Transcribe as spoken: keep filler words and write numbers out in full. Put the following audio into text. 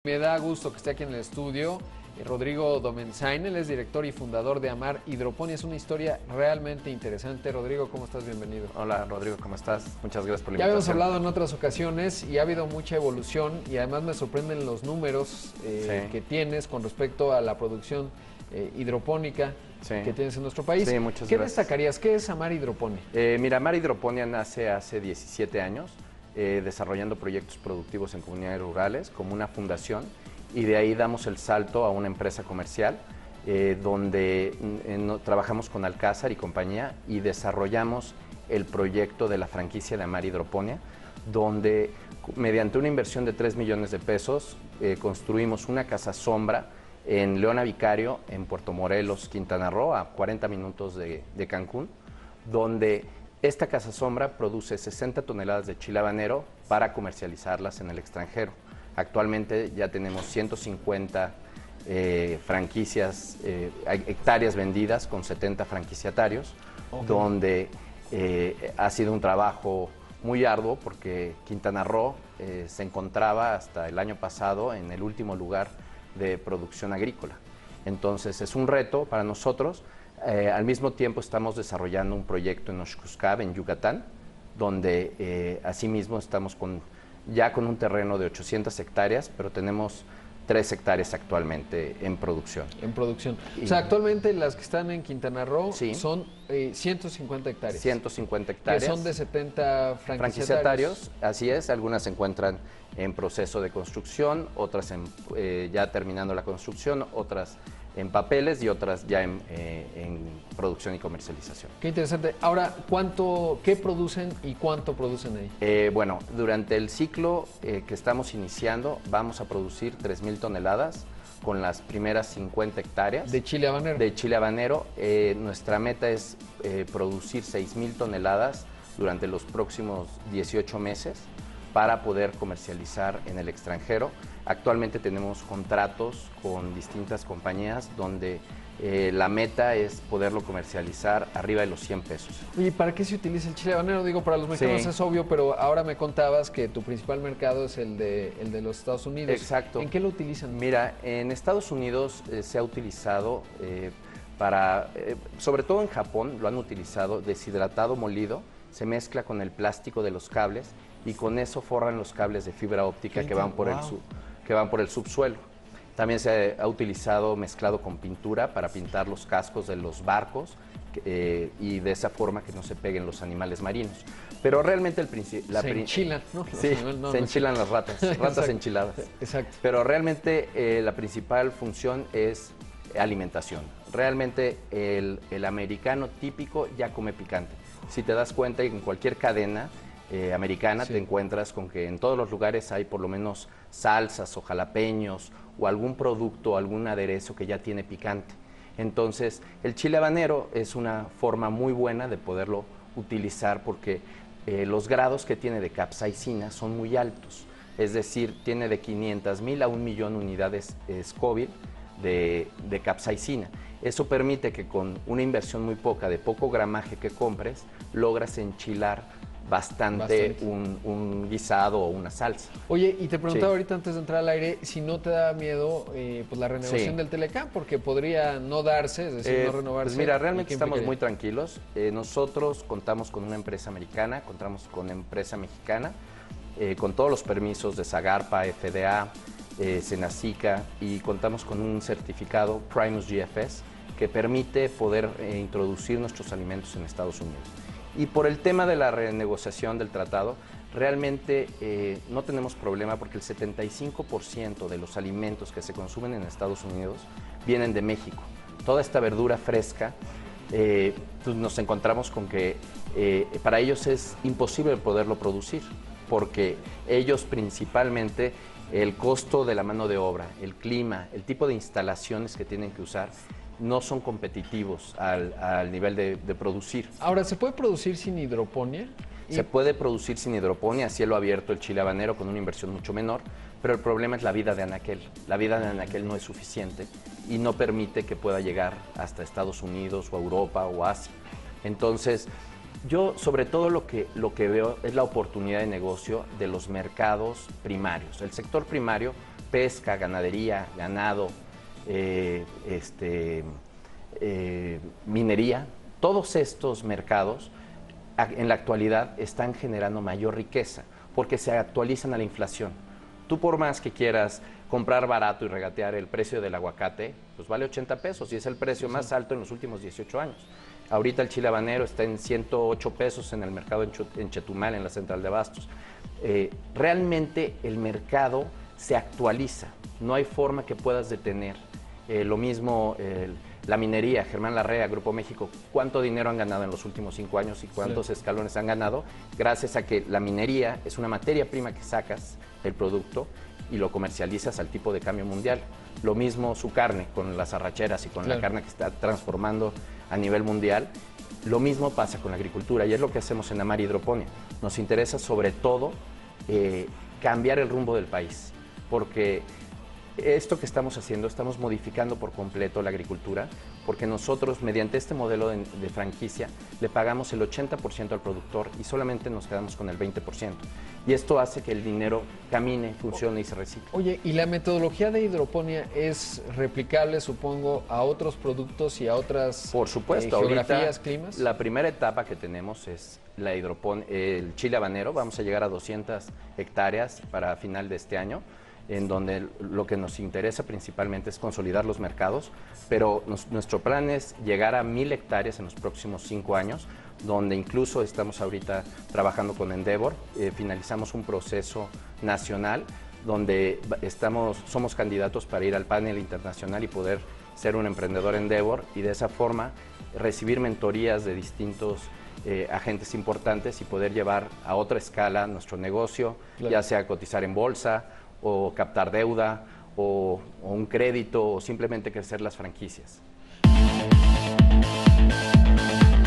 Me da gusto que esté aquí en el estudio eh, Rodrigo Domenzain, él es director y fundador de Amar Hidroponía. Es una historia realmente interesante. Rodrigo, ¿cómo estás? Bienvenido. Hola Rodrigo, ¿cómo estás? Muchas gracias por la Ya habíamos invitación. hablado en otras ocasiones y ha habido mucha evolución y además me sorprenden los números eh, Sí. que tienes con respecto a la producción eh, hidropónica Sí. que tienes en nuestro país. Sí, muchas ¿Qué gracias. destacarías? ¿Qué es Amar Hidroponía? Eh, mira, Amar Hidroponía nace hace diecisiete años, eh, desarrollando proyectos productivos en comunidades rurales como una fundación, y de ahí damos el salto a una empresa comercial eh, donde eh, no, trabajamos con Alcázar y compañía y desarrollamos el proyecto de la franquicia de Amar Hidroponía, donde mediante una inversión de tres millones de pesos eh, construimos una casa sombra en Leona Vicario, en Puerto Morelos, Quintana Roo, a cuarenta minutos de, de Cancún, donde esta casa sombra produce sesenta toneladas de chile habanero para comercializarlas en el extranjero. Actualmente ya tenemos ciento cincuenta eh, franquicias, eh, hectáreas vendidas con setenta franquiciatarios, okay. donde eh, ha sido un trabajo muy arduo porque Quintana Roo eh, se encontraba hasta el año pasado en el último lugar de producción agrícola. Entonces es un reto para nosotros. Eh, al mismo tiempo estamos desarrollando un proyecto en Oshkushkab, en Yucatán, donde eh, asimismo estamos con, ya con un terreno de ochocientas hectáreas, pero tenemos tres hectáreas actualmente en producción. En producción. Y, o sea, actualmente las que están en Quintana Roo sí, son eh, ciento cincuenta hectáreas. ciento cincuenta hectáreas. Que son de setenta franquiciatarios. franquiciatarios. Así es, algunas se encuentran en proceso de construcción, otras en, eh, ya terminando la construcción, otras en papeles y otras ya en, eh, en producción y comercialización. Qué interesante. Ahora, ¿cuánto, qué producen y cuánto producen ahí? Eh, bueno, durante el ciclo eh, que estamos iniciando vamos a producir tres mil toneladas con las primeras cincuenta hectáreas. ¿De chile habanero? De chile habanero. Eh, nuestra meta es eh, producir seis mil toneladas durante los próximos dieciocho meses para poder comercializar en el extranjero. Actualmente tenemos contratos con distintas compañías donde eh, la meta es poderlo comercializar arriba de los cien pesos. ¿Y para qué se utiliza el chile habanero? Digo, para los mexicanos sí. Es obvio, pero ahora me contabas que tu principal mercado es el de, el de los Estados Unidos. Exacto. ¿En qué lo utilizan? Mira, en Estados Unidos eh, se ha utilizado eh, para, eh, sobre todo en Japón, lo han utilizado deshidratado molido, se mezcla con el plástico de los cables y con eso forran los cables de fibra óptica que van, por wow. el sub, que van por el subsuelo. También se ha utilizado mezclado con pintura para pintar los cascos de los barcos eh, y de esa forma que no se peguen los animales marinos. Pero realmente el principio... Se enchilan, ¿no? Sí, no, no, se enchilan las ratas, ratas enchiladas. Exacto. Pero realmente eh, la principal función es alimentación. Realmente el, el americano típico ya come picante. Si te das cuenta, en cualquier cadena Eh, americana sí. te encuentras con que en todos los lugares hay por lo menos salsas o jalapeños o algún producto, algún aderezo que ya tiene picante. Entonces, el chile habanero es una forma muy buena de poderlo utilizar porque eh, los grados que tiene de capsaicina son muy altos. Es decir, tiene de quinientas mil a un millón unidades eh, Scoville de, de capsaicina. Eso permite que con una inversión muy poca, de poco gramaje que compres, logras enchilar Bastante, Bastante. Un, un guisado o una salsa. Oye, y te preguntaba sí. ahorita antes de entrar al aire si no te da miedo eh, pues la renovación sí. del Telecam, porque podría no darse, es decir, eh, no renovarse. Pues mira, realmente estamos muy tranquilos. Eh, nosotros contamos con una empresa americana, contamos con una empresa mexicana, eh, con todos los permisos de Zagarpa, F D A, eh, Senacica, y contamos con un certificado Primus G F S que permite poder eh, introducir nuestros alimentos en Estados Unidos. Y por el tema de la renegociación del tratado, realmente eh, no tenemos problema porque el setenta y cinco por ciento de los alimentos que se consumen en Estados Unidos vienen de México. Toda esta verdura fresca, eh, pues nos encontramos con que eh, para ellos es imposible poderlo producir, porque ellos principalmente el costo de la mano de obra, el clima, el tipo de instalaciones que tienen que usar, no son competitivos al, al nivel de, de producir. Ahora, ¿se puede producir sin hidroponía? Se puede producir sin hidroponía, a cielo abierto, el chile habanero con una inversión mucho menor, pero el problema es la vida de anaquel. La vida de anaquel no es suficiente y no permite que pueda llegar hasta Estados Unidos o Europa o Asia. Entonces, yo sobre todo lo que, lo que veo es la oportunidad de negocio de los mercados primarios. El sector primario pesca, ganadería, ganado, eh, este, eh, minería, todos estos mercados en la actualidad están generando mayor riqueza porque se actualizan a la inflación. Tú por más que quieras comprar barato y regatear el precio del aguacate, pues vale ochenta pesos y es el precio sí, más sí. alto en los últimos dieciocho años. Ahorita el chile habanero está en ciento ocho pesos en el mercado en Chetumal, en la central de abastos. Eh, realmente el mercado se actualiza, no hay forma que puedas detener. Eh, lo mismo eh, la minería, Germán Larrea, Grupo México, ¿cuánto dinero han ganado en los últimos cinco años y cuántos sí. escalones han ganado? Gracias a que la minería es una materia prima que sacas del producto y lo comercializas al tipo de cambio mundial. Lo mismo su carne, con las arracheras y con claro. la carne que está transformando a nivel mundial. Lo mismo pasa con la agricultura y es lo que hacemos en Amar Hidroponía. Nos interesa sobre todo eh, cambiar el rumbo del país, porque esto que estamos haciendo, estamos modificando por completo la agricultura, porque nosotros, mediante este modelo de, de franquicia, le pagamos el ochenta por ciento al productor y solamente nos quedamos con el veinte por ciento. Y esto hace que el dinero camine, funcione y se recicle. Oye, ¿y la metodología de hidroponía es replicable, supongo, a otros productos y a otras por supuesto, eh, geografías, ahorita, climas? La primera etapa que tenemos es la hidropon el chile habanero. Vamos a llegar a doscientas hectáreas para final de este año, en donde lo que nos interesa principalmente es consolidar los mercados, pero nos, nuestro plan es llegar a mil hectáreas en los próximos cinco años, donde incluso estamos ahorita trabajando con Endeavor, eh, finalizamos un proceso nacional donde estamos, somos candidatos para ir al panel internacional y poder ser un emprendedor Endeavor y de esa forma recibir mentorías de distintos eh, agentes importantes y poder llevar a otra escala nuestro negocio, claro. ya sea cotizar en bolsa, o captar deuda, o, o un crédito, o simplemente crecer las franquicias.